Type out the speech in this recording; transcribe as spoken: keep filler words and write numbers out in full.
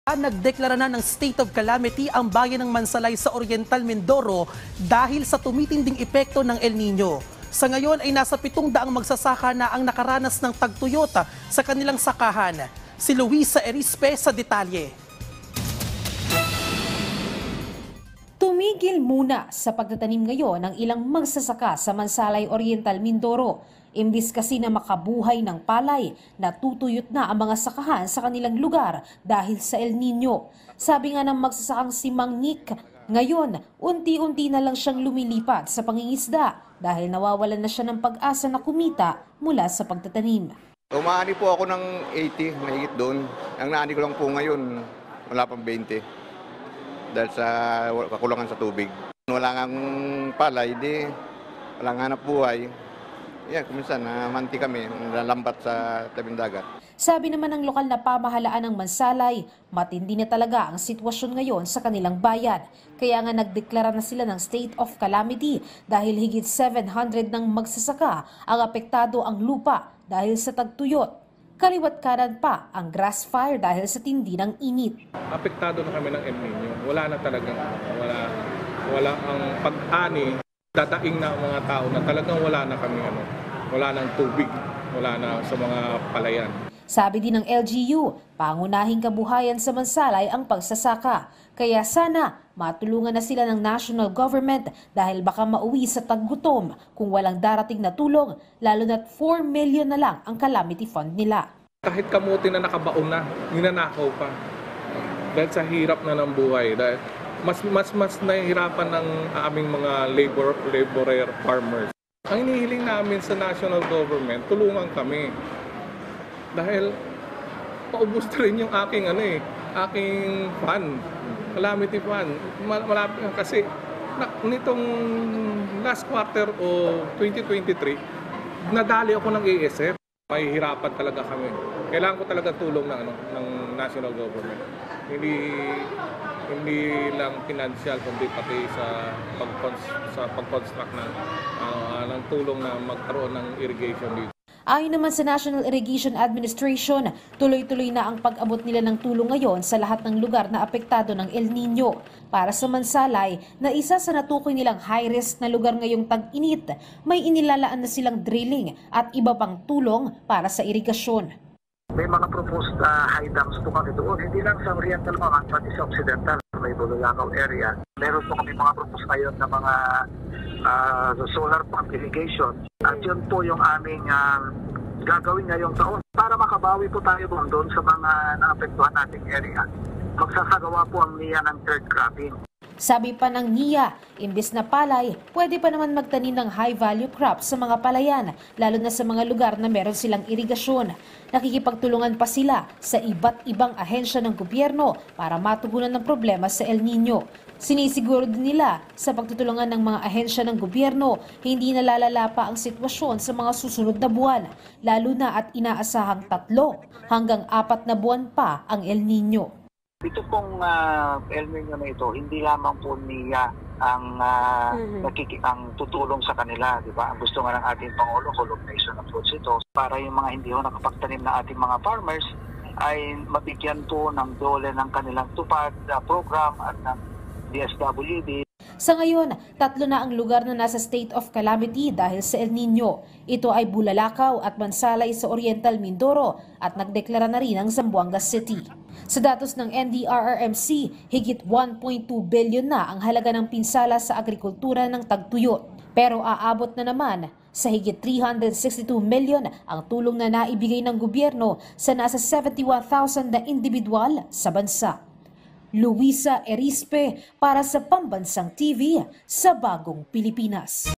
Nagdeklara na ng state of calamity ang bayan ng Mansalay sa Oriental Mindoro dahil sa tumitinding epekto ng El Nino. Sa ngayon ay nasa pitong daang magsasaka na ang nakaranas ng tagtuyot sa kanilang sakahan. Si Luisa Erispe sa detalye. Tumigil muna sa pagtatanim ngayon ng ilang magsasaka sa Mansalay, Oriental Mindoro. Imbis kasi na makabuhay ng palay, natutuyot na ang mga sakahan sa kanilang lugar dahil sa El Nino. Sabi nga ng magsasakang si Mang Nick, ngayon unti-unti na lang siyang lumilipat sa pangingisda dahil nawawalan na siya ng pag-asa na kumita mula sa pagtatanim. Umaani po ako ng eighty, mahigit doon. Ang naani ko lang po ngayon, wala pang twenty. Dahil sa kakulangan sa tubig. Wala ngang palay, di walang hanap buhay. Yan, kuminsan namanti kami, nalambat sa tabing dagat. Sabi naman ng lokal na pamahalaan ng Mansalay, matindi na talaga ang sitwasyon ngayon sa kanilang bayan. Kaya nga nagdeklara na sila ng state of calamity dahil higit seven hundred ng magsasaka ang apektado ang lupa dahil sa tagtuyot. Kaliwat kanan pa ang grass fire dahil sa tindi ng init. Apektado na kami ng El Nino. Wala na talagang, wala, wala ang pag-ani. Dadaing na ang mga tao na talagang wala na kami, ano, wala nang tubig, wala na sa mga palayan. Sabi din ng L G U, pangunahing kabuhayan sa Mansalay ang pagsasaka. Kaya sana matulungan na sila ng national government dahil baka mauwi sa taggutom kung walang darating na tulong, lalo na't four million na lang ang calamity fund nila. Kahit kamuti na nakabaon na, ninanakaw pa. Dahil sa hirap na ng buhay. Dahil mas mas mas nahihirapan ng aming mga labor laborer farmers. Ang hinihiling namin sa national government, tulungan kami. Dahil paubos na rin yung aking ano eh, aking fund, calamity fund. Malapit kasi na, nitong last quarter o twenty twenty-three, nadali ako ng A S F. Mahihirapan talaga kami. Kailangan ko talaga tulong ng ano ng national government. Hindi hindi lang financial kundi pati sa pag sa pag-construct ng uh, ng tulong na magkaroon ng irrigation dito. Ayon naman sa National Irrigation Administration, tuloy-tuloy na ang pag-abot nila ng tulong ngayon sa lahat ng lugar na apektado ng El Nino. Para sa Mansalay, na isa sa natukoy nilang high-risk na lugar ngayong tag-init, may inilalaan na silang drilling at iba pang tulong para sa irigasyon. May mga proposed uh, high dams po kami doon, hindi lang sa Oriental Mamang, pati sa Occidental, may Buluyakaw area. Meron po kami mga proposed ngayon na mga uh, solar pump irrigation. At yun po yung aming uh, gagawin ngayong taon para makabawi po tayo doon sa mga naapektuhan nating area. Magsasagawa po ang N I A ng third cropping. Sabi pa ng N I A, imbis na palay, pwede pa naman magtanim ng high-value crops sa mga palayan, lalo na sa mga lugar na meron silang irigasyon. Nakikipagtulungan pa sila sa iba't ibang ahensya ng gobyerno para matugunan ng problema sa El Nino. Sinisiguro din nila sa pagtutulungan ng mga ahensya ng gobyerno, hindi nalalala pa ang sitwasyon sa mga susunod na buwan, lalo na at inaasahang tatlo hanggang apat na buwan pa ang El Nino. Ito pong uh, El Nino na ito, hindi lamang po niya ang uh, mm-hmm. nakiki ang tutulong sa kanila, di ba? Ang gusto nga ng ating Pangulo, colonization approach ito, para yung mga hindi ho nakapagtanim na ating mga farmers ay mabigyan po ng dole ng kanilang tupad uh, program at ng D S W D. Sa ngayon, tatlo na ang lugar na nasa state of calamity dahil sa El Nino. Ito ay Bulalakaw at Mansalay sa Oriental Mindoro at nagdeklara na rin ang Zamboanga City. Sa datos ng N D R R M C, higit one point two billion na ang halaga ng pinsala sa agrikultura ng tagtuyot. Pero aabot na naman sa higit three hundred sixty-two million ang tulong na naibigay ng gobyerno sa nasa seventy-one thousand na individual sa bansa. Luisa Erispe para sa Pambansang T V sa Bagong Pilipinas.